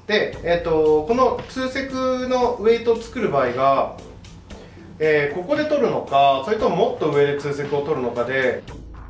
で、この通セクのウェイトを作る場合が、ここで取るのか、それとももっと上で通セクを取るのかで、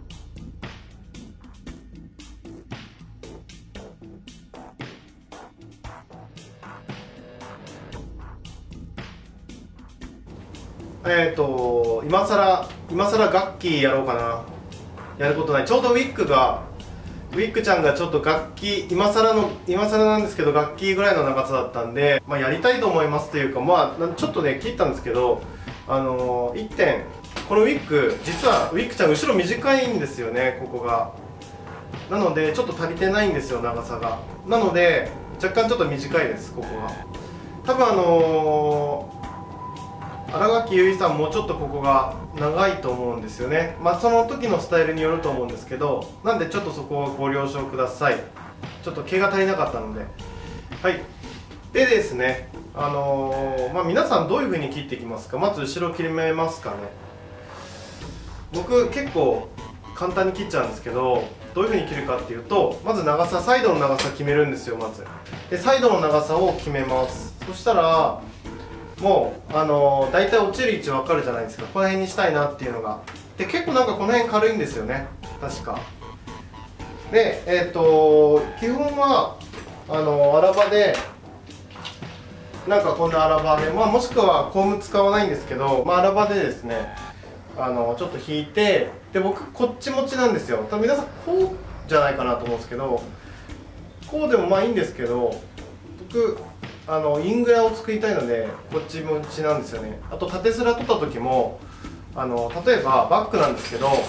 今更楽器やろうかな。やることない。ちょうどウィックちゃんがちょっと楽器、今更なんですけど、楽器ぐらいの長さだったんで、まあ、やりたいと思いますというか、まあ、ちょっとね、切ったんですけど、1点、このウィッグ、実はウィックちゃん、後ろ短いんですよね、ここが。なので、ちょっと足りてないんですよ、長さが。なので、若干ちょっと短いです、ここが。多分新垣結衣さんもちょっとここが長いと思うんですよね。まあその時のスタイルによると思うんですけど、なんでちょっとそこをご了承ください。ちょっと毛が足りなかったので。はい。でですね、まあ皆さんどういう風に切っていきますか。まず後ろ切りますかね。僕結構簡単に切っちゃうんですけど、どういう風に切るかっていうと、まず長さ、サイドの長さ決めるんですよ、まず。で、サイドの長さを決めます。そしたら、もう大体落ちる位置分かるじゃないですか。この辺にしたいなっていうのが。で、結構なんかこの辺軽いんですよね、確か。で、基本は荒刃で、なんかこんな荒刃で、まあ、もしくはコーム使わないんですけど、まあ、荒刃でですね、ちょっと引いて、で、僕こっち持ちなんですよ。多分皆さんこうじゃないかなと思うんですけど、こうでもまあいいんですけど、僕イングラを作りたいのでこっち持ちなんですよね。あと縦スラ取った時も例えばバックなんですけど、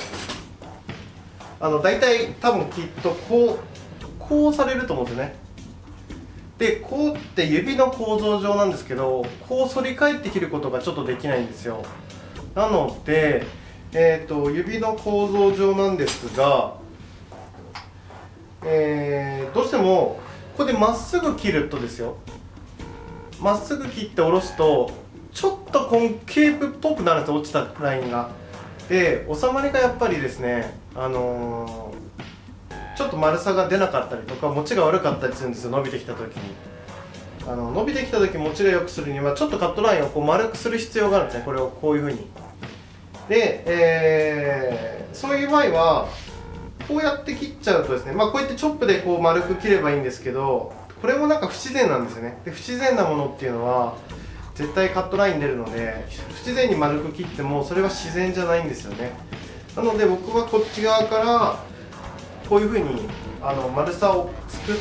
大体多分きっとこうされると思うんですよね。で、こうって指の構造上なんですけど、こう反り返って切ることがちょっとできないんですよ。なので、指の構造上なんですが、どうしてもここでまっすぐ切るとですよ、まっすぐ切って下ろすとちょっとコンケープっぽくなるんですよ、落ちたラインが。で、収まりがやっぱりですね、ちょっと丸さが出なかったりとか、持ちが悪かったりするんですよ、伸びてきた時に。伸びてきた時持ちが良くするにはちょっとカットラインをこう丸くする必要があるんですね、これをこういうふうに。で、そういう場合はこうやって切っちゃうとですね、まあこうやってチョップでこう丸く切ればいいんですけど、これもなんか不自然なんですよね。で、不自然なものっていうのは絶対カットライン出るので、不自然に丸く切ってもそれは自然じゃないんですよね。なので僕はこっち側からこういうふうに丸さを作って、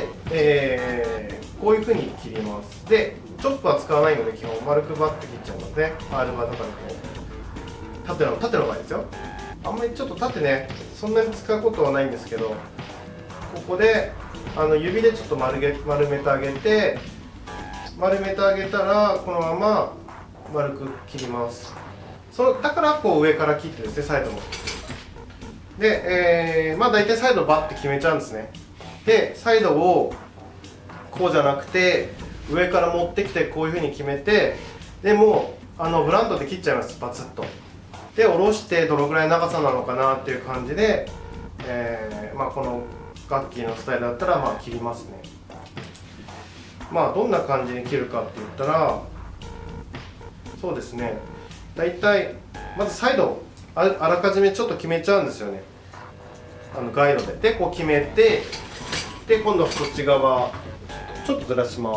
こういうふうに切ります。で、チョップは使わないので基本丸くバッて切っちゃいますね。Rバとかでこう縦の場合ですよ。あんまりちょっと縦ね、そんなに使うことはないんですけど、ここで指でちょっと丸めてあげて、たらこのまま丸く切ります。だからこう上から切ってですね、サイドも。で、まあ大体サイドバッて決めちゃうんですね。で、サイドをこうじゃなくて上から持ってきてこういうふうに決めて、でもうブランドで切っちゃいます、バツッと。で、下ろしてどのぐらい長さなのかなっていう感じで、まあこのガッキーのスタイルだったらまあ切りますね。まあどんな感じに切るかって言ったら、そうですね、大体まずサイドあらかじめちょっと決めちゃうんですよね、ガイドで。で、こう決めて、で今度はこっち側ちょっとずらします。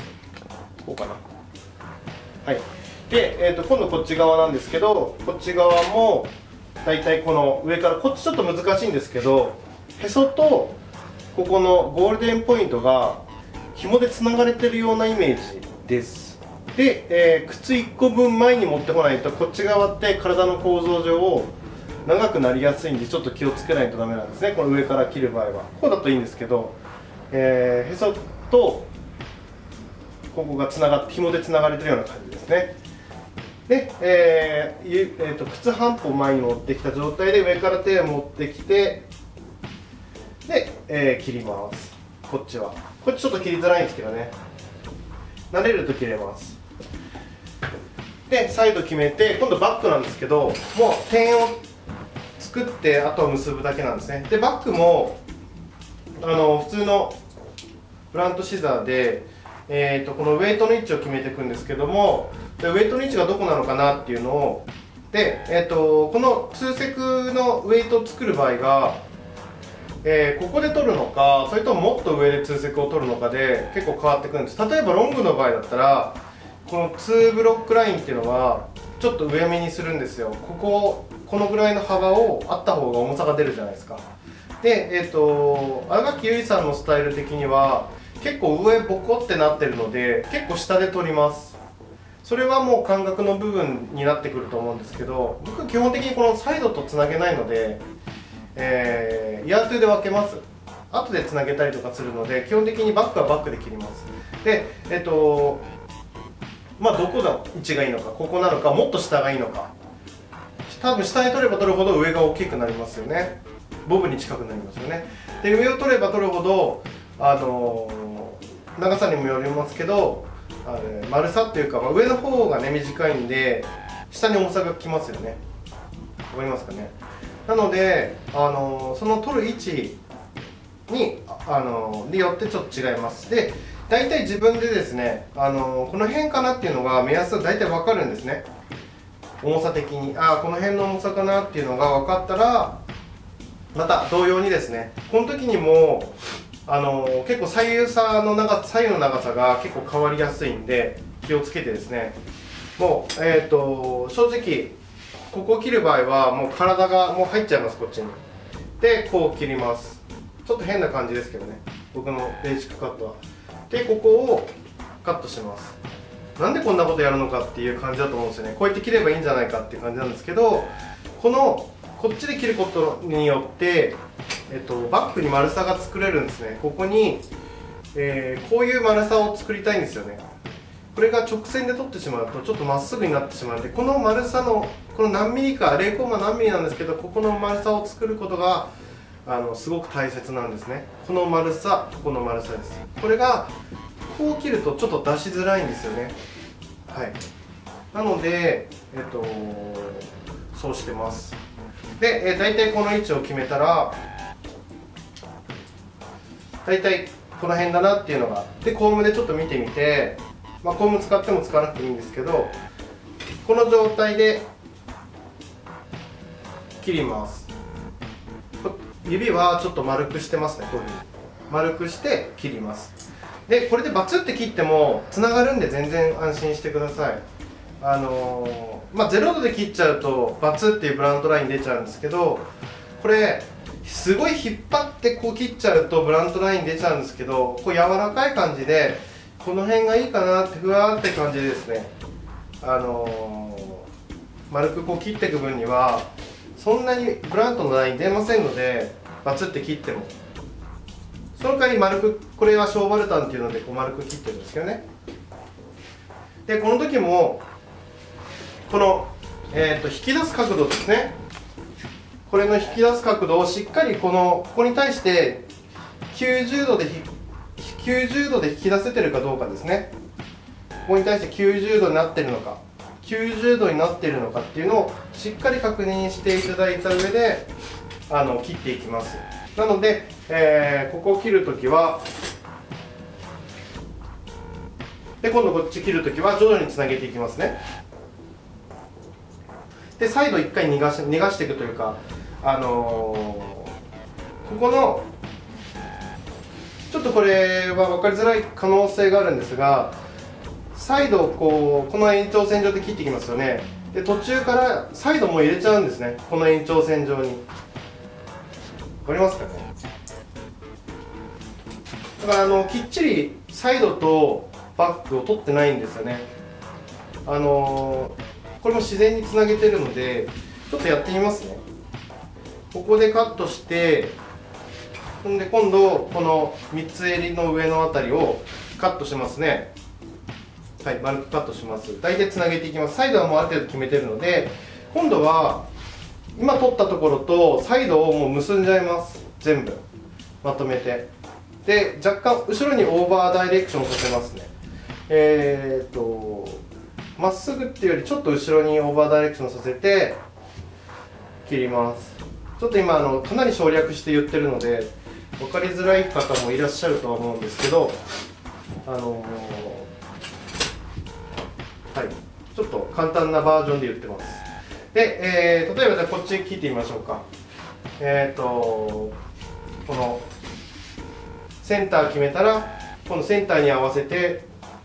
こうかな。はい。で、今度こっち側なんですけど、こっち側も大体この上から、こっちちょっと難しいんですけど、へそとここのゴールデンポイントが紐でつながれてるようなイメージです。で、靴1個分前に持ってこないと、こっち側って体の構造上長くなりやすいんで、ちょっと気をつけないとダメなんですね、この上から切る場合は。こうだといいんですけど、へそとここがつながって紐でつながれてるような感じですね。で、靴半歩前に持ってきた状態で上から手を持ってきて、で、切ります。こっちはこっちちょっと切りづらいんですけどね、慣れると切れます。で、サイド決めて、今度バックなんですけど、もう点を作ってあとは結ぶだけなんですね。で、バックも普通のブラントシザーで、このウェイトの位置を決めていくんですけども、でウェイトの位置がどこなのかなっていうのをで、この通セクのウェイトを作る場合が、ここで取るのかそれとももっと上で通セクを取るのかで結構変わってくるんです。例えばロングの場合だったらこの2ブロックラインっていうのはちょっと上目にするんですよ。このぐらいの幅をあった方が重さが出るじゃないですか。で、新垣結衣さんのスタイル的には結構上ボコってなってるので結構下で取ります。それはもう感覚の部分になってくると思うんですけど、僕基本的にこのサイドとつなげないので、イヤートゥーで分けます。後でつなげたりとかするので基本的にバックはバックで切ります。でまあどこの位置がいいのか、ここなのかもっと下がいいのか、多分下に取れば取るほど上が大きくなりますよね。ボブに近くなりますよね。で上を取れば取るほど長さにもよりますけど丸さっていうか、上の方がね短いんで下に重さがきますよね。わかりますかね。なのでその取る位置によってちょっと違います。で大体自分でですねこの辺かなっていうのが目安は大体分かるんですね。重さ的にこの辺の重さかなっていうのが分かったらまた同様にですね、この時にも結構左右の長さが結構変わりやすいんで気をつけてですね、もう正直ここを切る場合はもう体がもう入っちゃいます、こっちに。でこう切ります。ちょっと変な感じですけどね、僕のベーシックカットは。でここをカットします。なんでこんなことやるのかっていう感じだと思うんですよね。こうやって切ればいいんじゃないかっていう感じなんですけど、こっちで切ることによって、バッグに丸さが作れるんですね。ここに、こういう丸さを作りたいんですよね。これが直線で取ってしまうとちょっとまっすぐになってしまうので、この丸さのこの何ミリか 0. 何ミリなんですけど、ここの丸さを作ることがすごく大切なんですね。この丸さ、この丸さです。これがこう切るとちょっと出しづらいんですよね。はい。なので、そうしてます。で、大体この位置を決めたら、大体この辺だなっていうのが、でコームでちょっと見てみて、コーム使っても使わなくてもいいんですけど、この状態で切ります。指はちょっと丸くしてますね。こういうふうに丸くして切ります。でこれでバツって切ってもつながるんで全然安心してください。0度で切っちゃうとバツっていうブラントライン出ちゃうんですけど、これすごい引っ張ってこう切っちゃうとブラントライン出ちゃうんですけど、こう柔らかい感じでこの辺がいいかなってふわーって感じでですね、丸くこう切っていく分にはそんなにブラントのライン出ませんので、バツって切ってもその代わり丸く、これはショーバルタンっていうのでこう丸く切ってるんですけどね。でこの時もこの、引き出す角度ですね。これの引き出す角度をしっかりここに対して90度で引き出せてるかどうかですね。ここに対して90度になってるのか90度になっているのかっていうのをしっかり確認していただいた上で切っていきます。なので、ここを切るときはで今度こっち切るときは徐々につなげていきますね。で再度1回逃がしていくというか、ここのちょっとこれは分かりづらい可能性があるんですが、再度この延長線上で切っていきますよね。で途中から再度も入れちゃうんですね、この延長線上に。分かりますかね。だからきっちりサイドとバックを取ってないんですよね。これも自然につなげてるのでちょっとやってみますね。ここでカットして、ほんで今度この三つ襟の上のあたりをカットしますね。はい、丸くカットします。大体つなげていきます。サイドはもうある程度決めてるので、今度は今取ったところとサイドをもう結んじゃいます。全部まとめて、で若干後ろにオーバーダイレクションさせますね。まっすぐっていうよりちょっと後ろにオーバーダイレクションさせて切ります。ちょっと今かなり省略して言ってるので分かりづらい方もいらっしゃるとは思うんですけど、はい、ちょっと簡単なバージョンで言ってます。で、例えばじゃあこっち切ってみましょうか。このセンター決めたら、今度センターに合わせて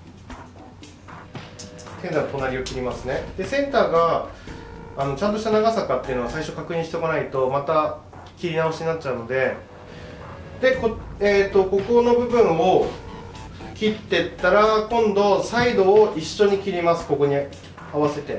センターの隣を切りますね。でセンターがちゃんとした長さかっていうのは最初確認しておかないとまた切り直しになっちゃうので、ここの部分を切っていったら、今度サイドを一緒に切ります。ここに合わせて、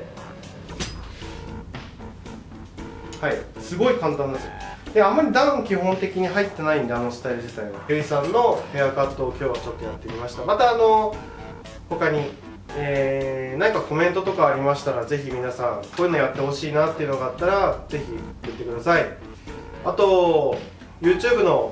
はい、すごい簡単です。であんまりダウン基本的に入ってないんで、スタイル自体はゆいさんのヘアカットを今日はちょっとやってみました。また他に、何かコメントとかありましたら、ぜひ皆さんこういうのやってほしいなっていうのがあったらぜひ言ってください。あと YouTube の、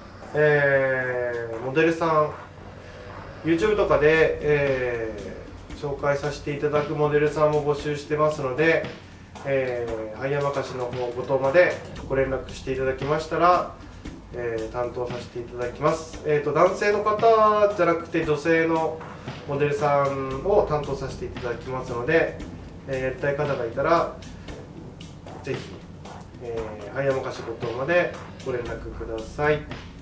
モデルさん YouTube とかで、紹介させていただくモデルさんも募集してますので、ハイヤー任しの方ごとまでご連絡していただきましたら、担当させていただきます。男性の方じゃなくて女性のモデルさんを担当させていただきますので、やりたい方がいたらぜひ、ハイヤー任しごとまでご連絡ください。